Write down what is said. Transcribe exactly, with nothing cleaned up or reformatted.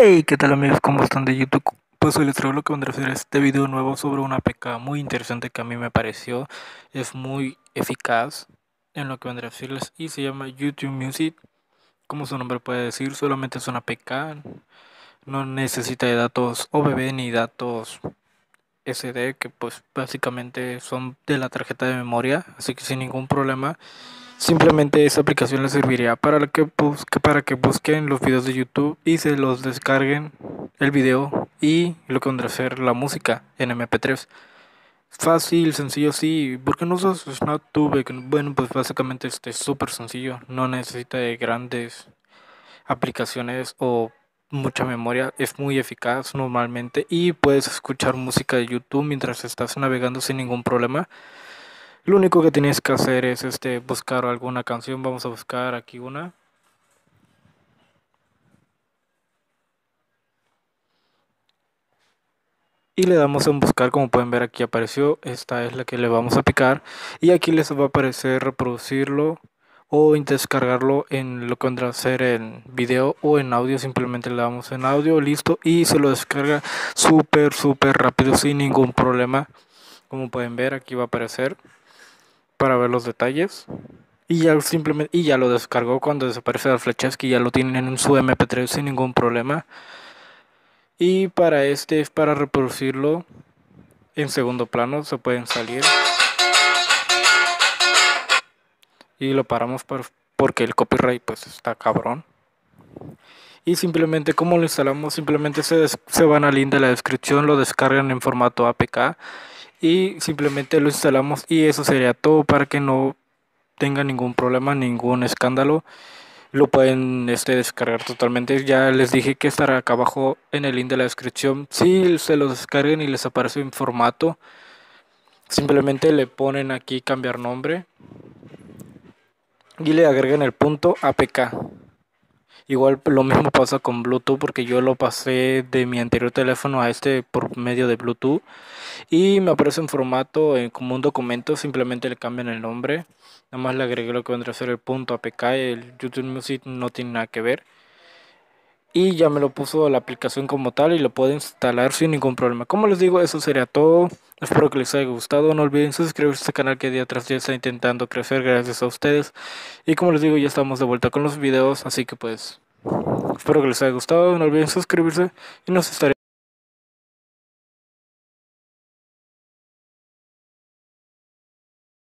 Hey, ¿qué tal amigos? ¿Cómo están de YouTube? Pues hoy les traigo lo que vendrá a ser este video nuevo sobre una A P K muy interesante que a mí me pareció. Es muy eficaz en lo que vendrá a decirles y se llama YouTube Music. Como su nombre puede decir, solamente es una A P K. No necesita de datos O B B ni datos S D, que pues básicamente son de la tarjeta de memoria, así que sin ningún problema. Simplemente esa aplicación les serviría para que, busque, para que busquen los videos de YouTube y se los descarguen el video y lo que vendrá a ser la música en M P tres. Fácil, sencillo, sí. ¿Por qué no usas SnapTube? Bueno, pues básicamente este es súper sencillo. No necesita de grandes aplicaciones o mucha memoria. Es muy eficaz normalmente y puedes escuchar música de YouTube mientras estás navegando sin ningún problema. Lo único que tienes que hacer es este buscar alguna canción. Vamos a buscar aquí una. Y le damos en buscar, como pueden ver aquí apareció. Esta es la que le vamos a picar. Y aquí les va a aparecer reproducirlo o descargarlo en lo que vendrá a ser en video o en audio. Simplemente le damos en audio, listo. Y se lo descarga súper, súper rápido sin ningún problema. Como pueden ver aquí va a aparecer para ver los detalles. Y ya simplemente y ya lo descargó cuando desaparece las flechas, que ya lo tienen en su M P tres sin ningún problema. Y para este es para reproducirlo en segundo plano, se pueden salir y lo paramos por, porque el copyright pues está cabrón. Y simplemente como lo instalamos, simplemente se, des, se van al link de la descripción, lo descargan en formato A P K y simplemente lo instalamos y eso sería todo para que no tenga ningún problema, ningún escándalo. Lo pueden este, descargar totalmente. Ya les dije que estará acá abajo en el link de la descripción. Si se lo descarguen y les aparece en formato, simplemente le ponen aquí cambiar nombre y le agregan el punto A P K. Igual lo mismo pasa con Bluetooth, porque yo lo pasé de mi anterior teléfono a este por medio de Bluetooth y me aparece en formato eh, como un documento. Simplemente le cambian el nombre, nada más le agregué lo que vendrá a ser el punto A P K. El YouTube Music no tiene nada que ver y ya me lo puso la aplicación como tal y lo puedo instalar sin ningún problema. Como les digo, eso sería todo. Espero que les haya gustado. No olviden suscribirse a este canal que día tras día está intentando crecer gracias a ustedes. Y como les digo, ya estamos de vuelta con los videos, así que pues espero que les haya gustado. No olviden suscribirse y nos estaremos